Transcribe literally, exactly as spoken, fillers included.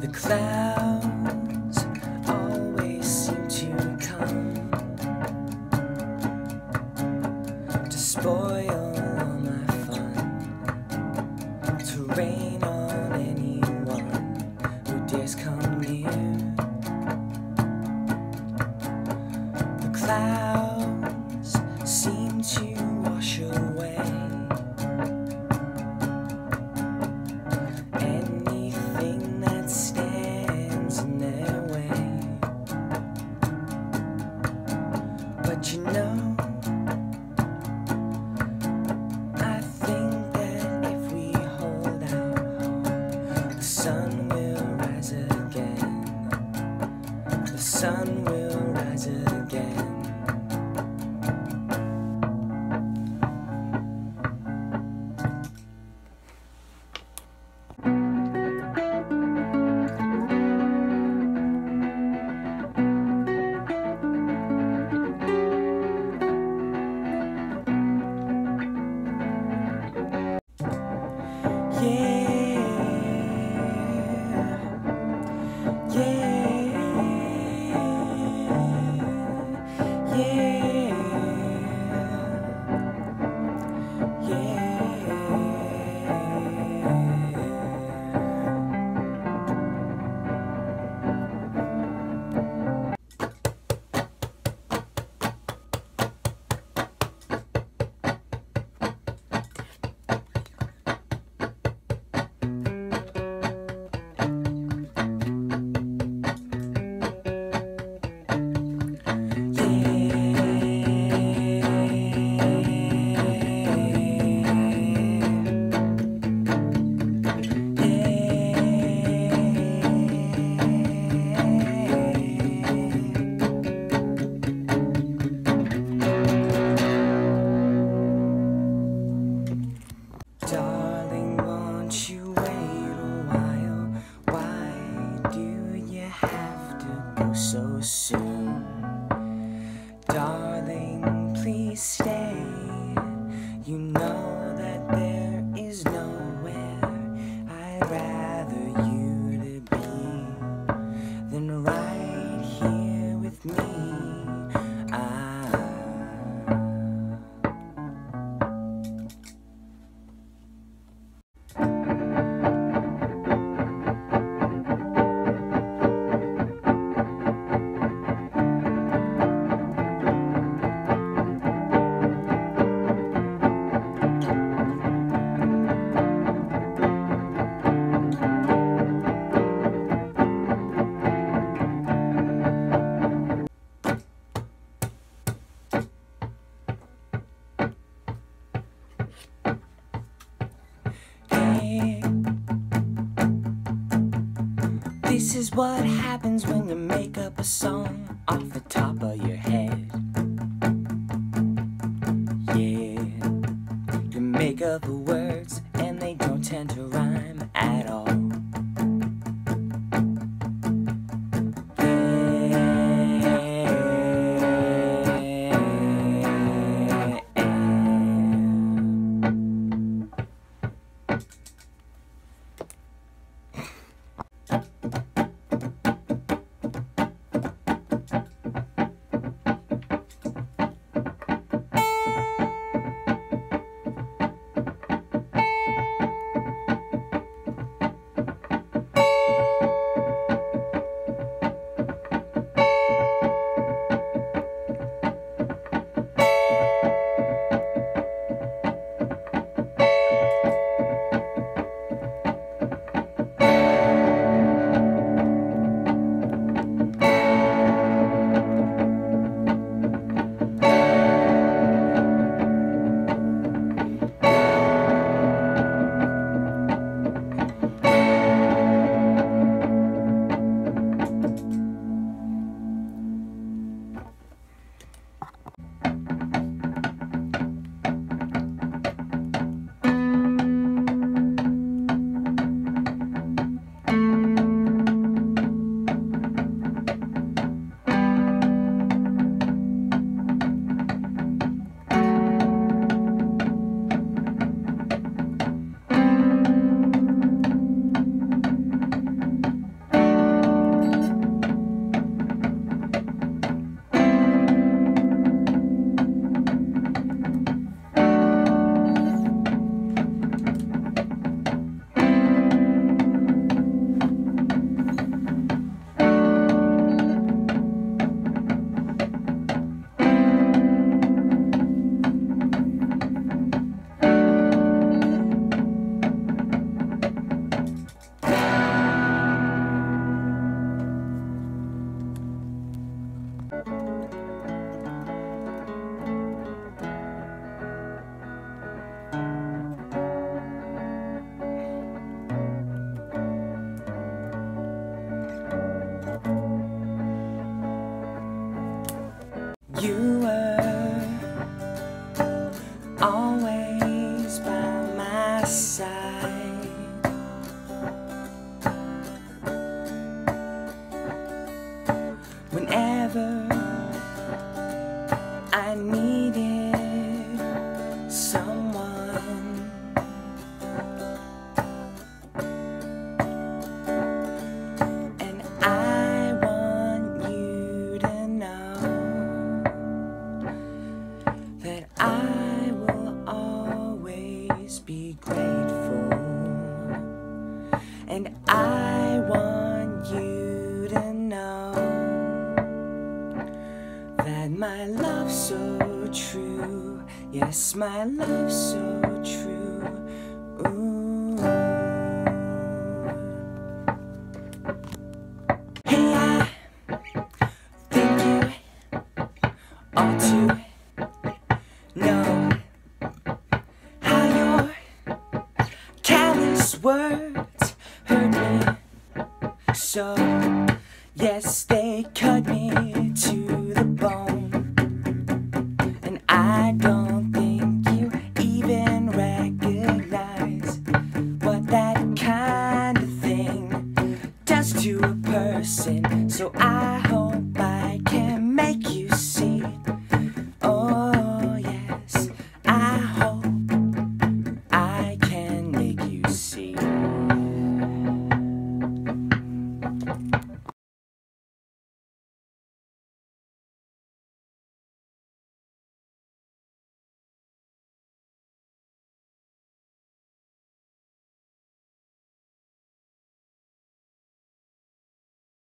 The clouds always seem to come to spoil all my fun, to rain on anyone who dares come near. The clouds seem to wash away anything that stands in their way. But you know, I think that if we hold out hope, the sun will rise again. The sun will rise again. So soon, darling, please stay. You know that there is nowhere I'd rather you to be than right here with me. I This is what happens when you make up a song off the top of your head. Yeah, you make up the words and they don't tend to rhyme at all. Yes, my love's so true. Ooh. Hey, I think you ought to know how your callous words hurt me so. Yes, they cut me to